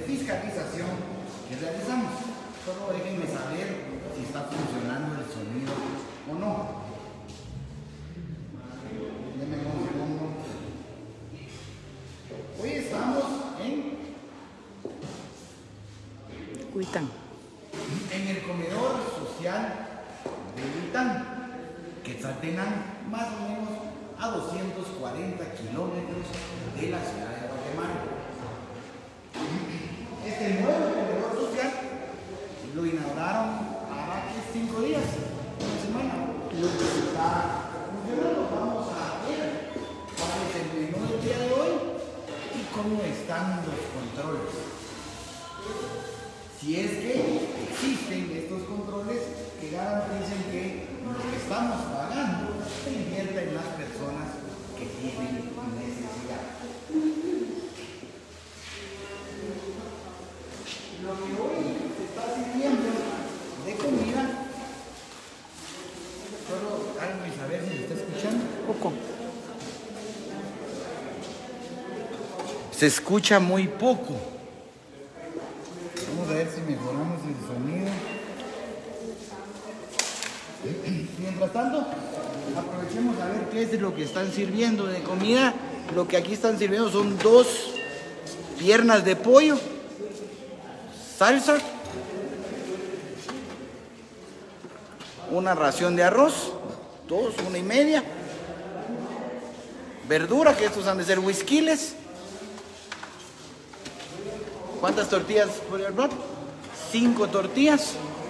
fiscalización que realizamos. Solo déjenme saber si está funcionando el sonido o no. Denme un segundo. Hoy estamos en Huitán. En el comedor social de Huitán, Quetzaltenango, más o menos a 240 kilómetros de la ciudad de Guatemala. Este nuevo comedor social lo inauguraron hace 5 días, una semana. Lo que está funcionando, vamos a ver cuál es el menú del día de hoy y cómo están los controles. Si es que existen estos controles que garanticen que lo que estamos pagando se invierta en las personas que tienen necesidad. Lo que hoy se está sirviendo de comida, solo háganme saber si se está escuchando. Poco. Se escucha muy poco. Vamos a ver si mejoramos el sonido. Mientras tanto, aprovechemos a ver qué es lo que están sirviendo de comida. Lo que aquí están sirviendo son 2 piernas de pollo, salsa, una ración de arroz, 2, 1 y media, verdura, que estos han de ser whiskiles. ¿Cuántas tortillas por el plato? 5 tortillas.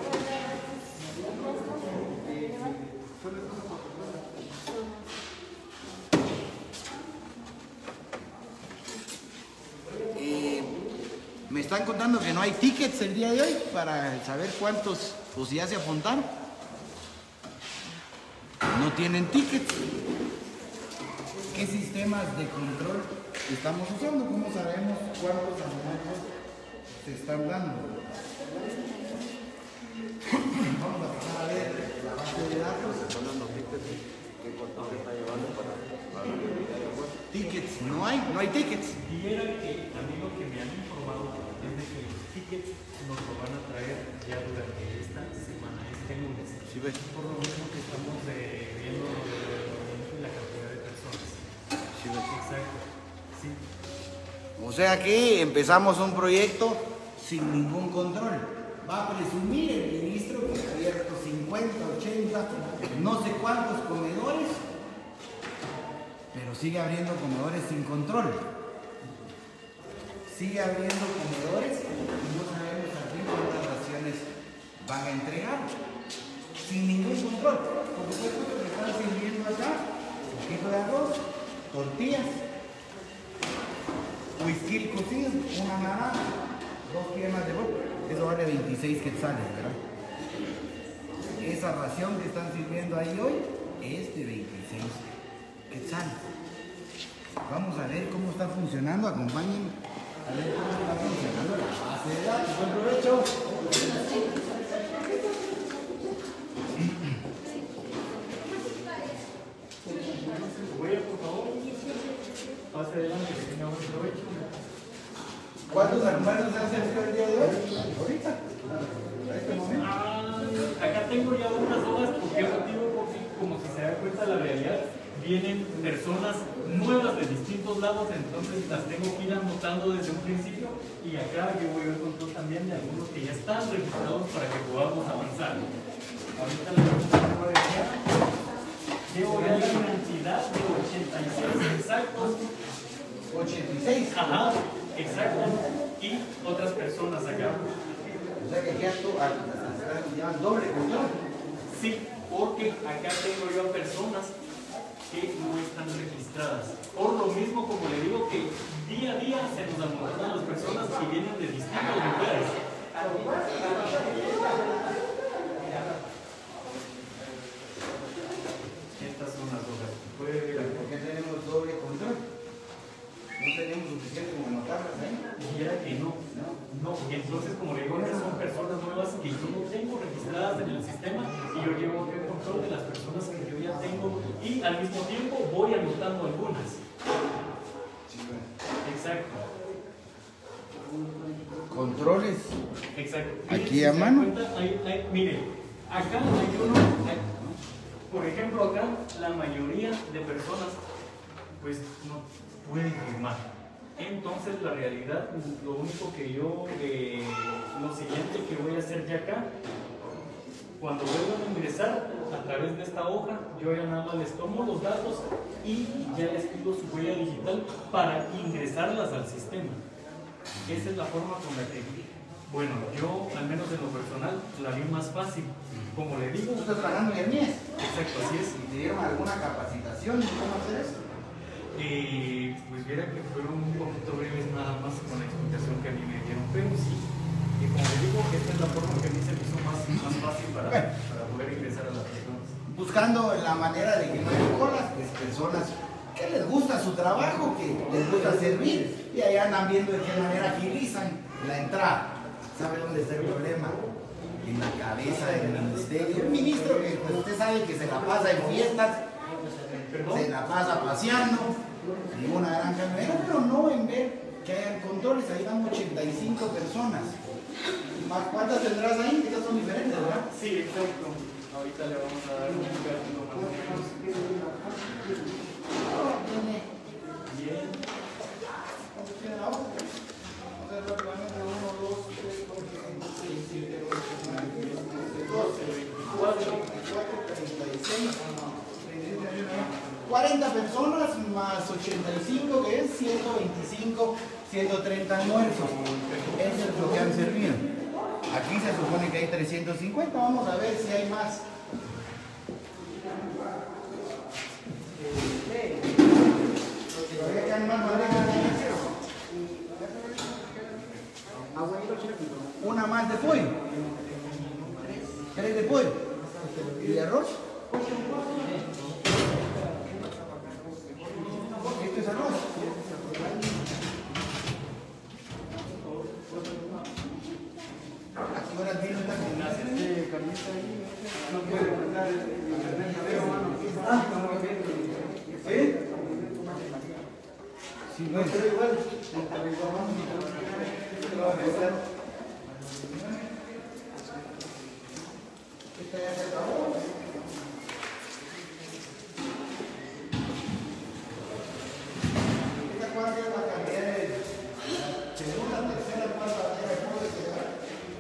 Me están contando que no hay tickets el día de hoy para saber cuántos pues ya se apuntaron. No tienen tickets. ¿Qué sistemas de control estamos usando? ¿Cómo sabemos cuántos almuerzos se están dando? Vamos a pasar a ver la base de datos. ¿Qué control está llevando para Tickets, no hay tickets. Y era que a mí lo que me han informado es de que los tickets nos lo van a traer ya durante esta semana, este lunes. Sí, ves. Por lo mismo que estamos viendo la cantidad de personas. Sí, ves. Exacto. Sí. O sea que empezamos un proyecto sin ningún control. Va a presumir el ministro que ha abierto 50, 80, no sé cuántos comedores, pero sigue abriendo comedores sin control. Sigue abriendo comedores y no sabemos a quién cuántas raciones van a entregar. Sin ningún control. Por supuesto que están sirviendo acá un poquito de arroz, tortillas, whisky cocido, una naranja, 2 piernas de pollo. Eso vale 26 quetzales, ¿verdad? Esa ración que están sirviendo ahí hoy es de 26 quetzales. Vamos a ver cómo está funcionando. Acompáñenme a ver cómo está funcionando la base de datos. Buen provecho. Por favor, pase adelante, que tenga buen provecho. ¿Cuántos almuerzos se han servido el día de hoy? Ahorita. A este momento. Acá tengo ya unas horas. ¿Por qué motivo? Porque como si se da cuenta la realidad, vienen personas nuevas de distintos lados, entonces las tengo que ir anotando desde un principio, y acá yo voy a ver control también de algunos que ya están registrados para que podamos avanzar. Ahorita la pregunta que voy a decir, llevo ya la cantidad de 86 exactos. 86. Ajá, exacto. Y otras personas acá. O sea que ya tú llevan doble control. Sí, porque acá tengo yo a personas que no están registradas. Por lo mismo, como le digo, que día a día se nos amontonan las personas que vienen de distintos lugares. Estas son las hojas. Puede ver. ¿Por qué tenemos doble control? No tenemos suficiente como anotarlas ahí. Y era que no. Entonces, como le digo, estas son personas nuevas que yo no tengo registradas en el sistema, y yo llevo el control de las personas que yo ya tengo, y al mismo tiempo voy anotando algunas. Sí, bueno. Exacto. controles. Exacto. Aquí a mano. Mire, acá hay uno, por ejemplo, acá la mayoría de personas pues no pueden firmar. Entonces la realidad, lo único que yo, lo siguiente que voy a hacer ya acá, cuando vuelvan a ingresar a través de esta hoja, yo ya nada más les tomo los datos y ya les pido su huella digital para ingresarlas al sistema. Esa es la forma con la que, bueno, yo al menos en lo personal la vi más fácil. Como le digo, ¿Tú estás trabajando en el MIES? exacto, así es. ¿Y te dieron alguna capacitación de cómo hacer eso? Pues viera que fueron un poquito breves nada más con la explicación que a mí me dieron, pero sí, y como le digo, esta es la forma que a mí se me hizo más fácil para poder ingresar a las personas. Buscando la manera de que no haya colas, pues personas que les gusta su trabajo, que les gusta servir, y ahí andan viendo de qué manera agilizan la entrada. ¿Sabe dónde está el problema? En la cabeza del ministerio. Un ministro que pues, usted sabe que se la pasa en fiestas, se la pasa paseando, y una gran camioneta, pero no en ver que hayan controles. Ahí van 85 personas. ¿Más cuántas tendrás ahí? Estas son diferentes, ¿verdad? Sí, exacto. Ahorita le vamos a dar un gráfico más o menos. Bien. $40 personas más 85, que es 125, 130 almuerzos. Eso es lo que han servido. Aquí se supone que hay 350. Vamos a ver si hay más. Todavía quedan más bandejas. Una más de pollo. 3 de pollo. ¿Y de arroz? Esto es arroz. ¿A qué horas viene esta camisa ahí? No puede contar ¿sí? Sí, bueno. Pero igual, esta ya se acabó. ¿Esta cuál es la cantidad de segunda, tercera, cuarta bandera de pollo que da?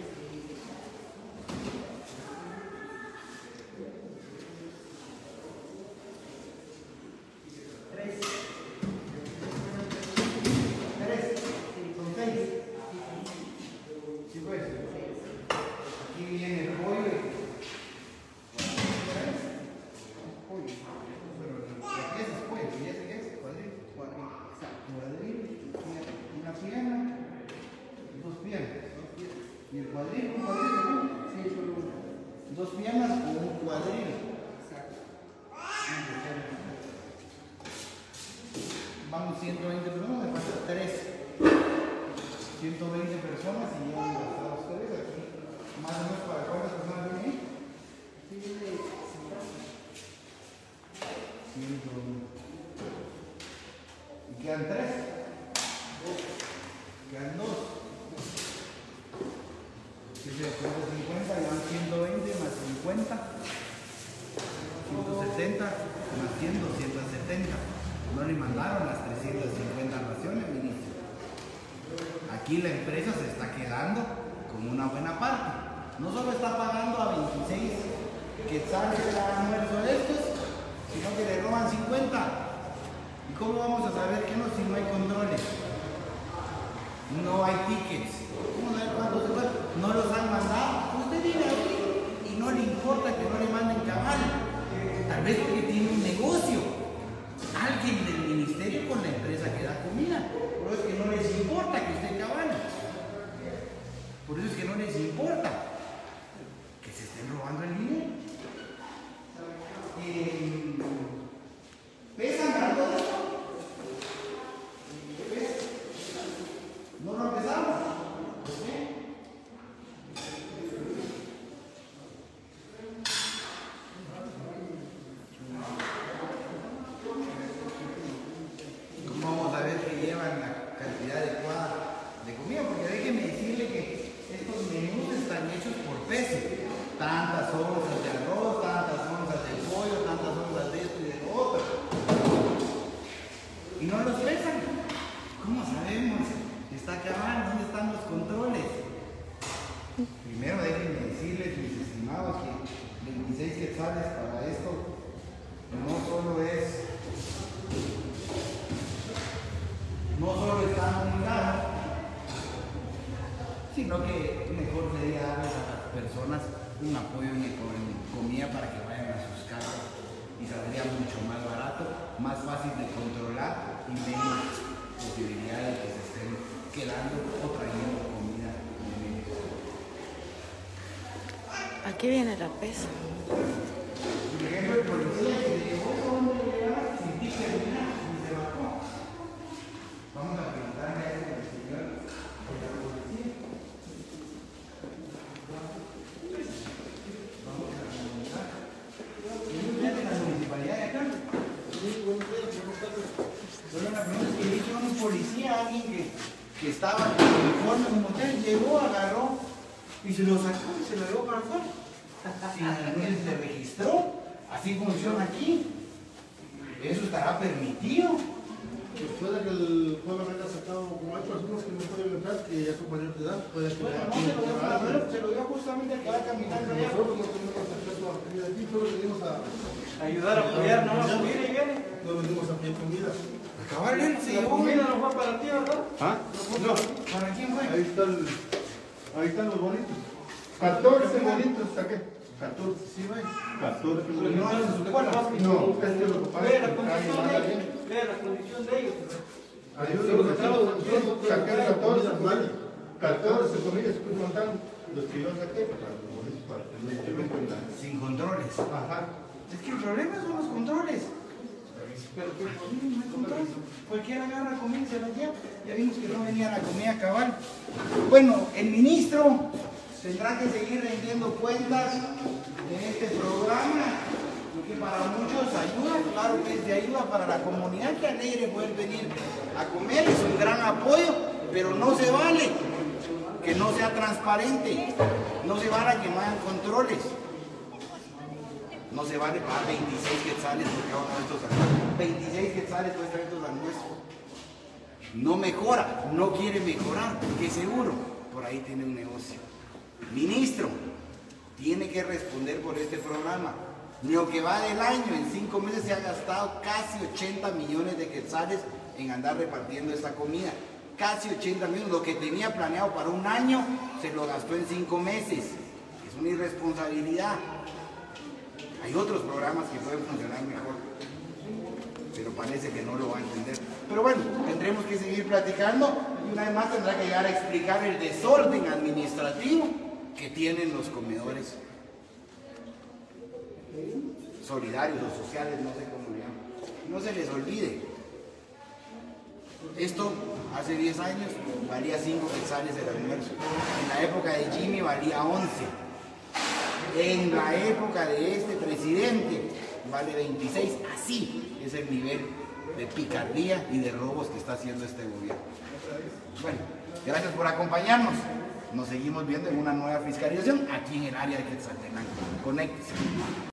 Son 6. Sí, pues. Aquí viene el pollo. Una pierna, 2 piernas. Y el cuadril, un cuadril, ¿no? Sí, solo 2 piernas o un cuadril. Vamos 120 personas, me faltan 3. 120 personas y ya han gastado ustedes aquí. Más o menos para cuántas personas vienen ahí. 101. Y quedan 3. Quedan 2. 150, ya van 120 más 50. 170 más 100, 270. No le mandaron las 350 raciones, ministro. Aquí la empresa se está quedando con una buena parte. No solo está pagando a 26 quetzales cada almuerzo de estos, sino que le roban 50. ¿Y cómo vamos a saber que no si no hay controles? No hay tickets. ¿Cómo saber cuántos se van? No los han mandado. Usted vive aquí y no le importa que no le manden cabal. Tal vez porque tiene un negocio. Alguien del ministerio con la empresa que da comida. Pero es que no les importa que usted cabal. Por eso es que no les importa que se estén robando el dinero. ¿Pesan algo de esto? ¿No lo empezamos? ¿Cómo vamos a ver que llevan la cantidad adecuada de comida? Porque déjeme decirle que tantas onzas de arroz, tantas onzas de pollo, tantas onzas de esto y de lo otro. Y no los pesan. ¿Cómo sabemos? Está acabando, ¿dónde están los controles? Primero déjenme decirles, mis estimados, que 26 quetzales para esto no solo está muy caro, sino que mejor sería darles a las personas un apoyo en comida para que vayan a sus casas y saldría mucho más barato, más fácil de controlar y menos posibilidad de que se estén quedando o trayendo comida en medio. Aquí viene la pesa. Por ejemplo, el policía que le llevó ¿dónde llegaba? Sin ti terminar, y se bajó. Vamos a preguntarle a ese señor de la policía. Vamos a preguntar. ¿Quién es de la municipalidad de acá? Sí, buenos días, buenas tardes. Solo la pregunta es que vi que un policía, alguien que estaba en uniforme en un hotel, llegó, agarró y se lo sacó y se lo llevó para afuera. Sin alguien se registró. Así funciona aquí. ¿Eso estará permitido? Pues puede que el pueblo haya sacado, como hay personas que no pueden entrar, que ya son mayores de edad, puede que Bueno, no se lo dio para ver, se lo dio justamente al que va caminando allá. nosotros no tenemos acceso a la comida de aquí, solo venimos a Ayudar a apoyar, no a subir y viene. no venimos a pedir comida. Acabar él se La llevó. comida no fue para ti, ¿verdad? ¿Ah? No, ¿Para quién fue? ahí están los bonitos. 14 bonitos saqué. 14, sí, güey. 14 Pero no hacen su escuela. No, es que lo que pasa Ve es la que condición cae de mal ellos. bien. Ve la condición de ellos. Ayúdenme, saqué 14 comillas, estoy contando los que yo saqué para los bonitos, para que no lleven con la... Sin controles. Ajá. Es que el problema son los controles. Pero que no hay control. Cualquiera agarra comida y se la lleva. Ya vimos que no venía la comida cabal. Bueno, el ministro tendrá que seguir rendiendo cuentas de este programa, porque para muchos ayuda, claro que es de ayuda para la comunidad, que alegre poder venir a comer, es un gran apoyo, pero no se vale que no sea transparente, no se vale que no hayan controles. No se vale pagar 26 quetzales por cada uno de estos almuerzos. 26 quetzales cuestan estos almuerzos. No mejora, no quiere mejorar, porque seguro por ahí tiene un negocio. Ministro, tiene que responder por este programa. Lo que va del año, en 5 meses se ha gastado casi 80 millones de quetzales en andar repartiendo esta comida. Casi 80 millones. Lo que tenía planeado para un año se lo gastó en 5 meses. Es una irresponsabilidad. Hay otros programas que pueden funcionar mejor, pero parece que no lo va a entender. Pero bueno, tendremos que seguir platicando y una vez más tendrá que llegar a explicar el desorden administrativo que tienen los comedores solidarios o sociales, no sé cómo le llaman. No se les olvide. Esto hace 10 años valía 5 quetzales el almuerzo. En la época de Jimmy valía 11. En la época de este presidente vale 26. Así es el nivel de picardía y de robos que está haciendo este gobierno. Bueno, gracias por acompañarnos. Nos seguimos viendo en una nueva fiscalización aquí en el área de Quetzaltenango. Conéctese.